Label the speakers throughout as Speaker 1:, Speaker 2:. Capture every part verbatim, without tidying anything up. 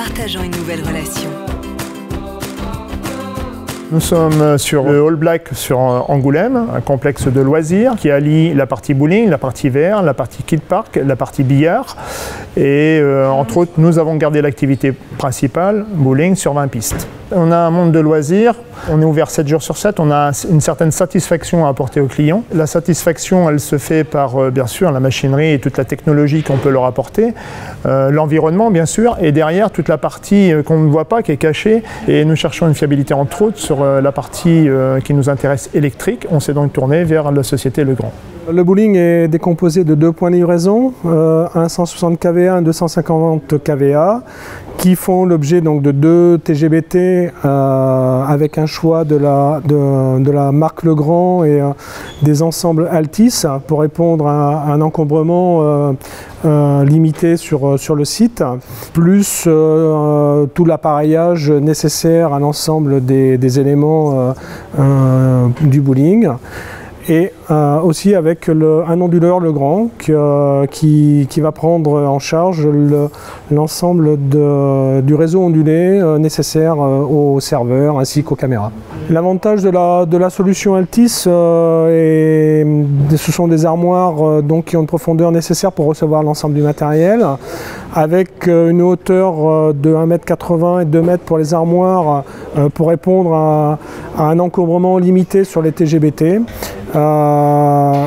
Speaker 1: Partageant une nouvelle relation.
Speaker 2: Nous sommes sur le All Black sur Angoulême, un complexe de loisirs qui allie la partie bowling, la partie V R, la partie kid park, la partie billard. Et euh, entre autres, nous avons gardé l'activité principale, bowling, sur vingt pistes. On a un monde de loisirs, on est ouvert sept jours sur sept, on a une certaine satisfaction à apporter aux clients. La satisfaction, elle se fait par, euh, bien sûr, la machinerie et toute la technologie qu'on peut leur apporter, euh, l'environnement, bien sûr, et derrière, toute la partie euh, qu'on ne voit pas, qui est cachée. Et nous cherchons une fiabilité, entre autres, sur euh, la partie euh, qui nous intéresse électrique. On s'est donc tourné vers la société Legrand.
Speaker 3: Le bowling est décomposé de deux points de livraison, euh, un cent soixante k V A, un deux cent cinquante k V A, qui font l'objet donc de deux T G B T euh, avec un choix de la, de, de la marque Legrand et euh, des ensembles Altis pour répondre à, à un encombrement euh, euh, limité sur, sur le site, plus euh, tout l'appareillage nécessaire à l'ensemble des, des éléments euh, euh, du bowling. Et euh, aussi avec le, un onduleur Legrand que, qui, qui va prendre en charge l'ensemble le, du réseau ondulé euh, nécessaire euh, aux serveurs ainsi qu'aux caméras. L'avantage de la, de la solution Altis, euh, est, ce sont des armoires euh, donc, qui ont une profondeur nécessaire pour recevoir l'ensemble du matériel, avec euh, une hauteur euh, de un mètre quatre-vingts et deux mètres pour les armoires euh, pour répondre à, à un encombrement limité sur les T G B T. Euh,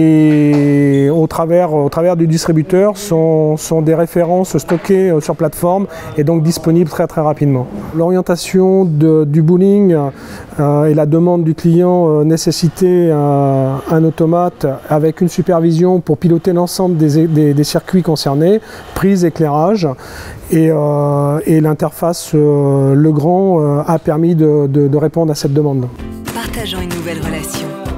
Speaker 3: et au travers, au travers du distributeur sont, sont des références stockées sur plateforme et donc disponibles très très rapidement. L'orientation du bowling euh, et la demande du client euh, nécessitait euh, un automate avec une supervision pour piloter l'ensemble des, des, des circuits concernés, prise, éclairage, et, euh, et l'interface euh, Legrand euh, a permis de, de, de répondre à cette demande.
Speaker 1: Partageant une nouvelle relation.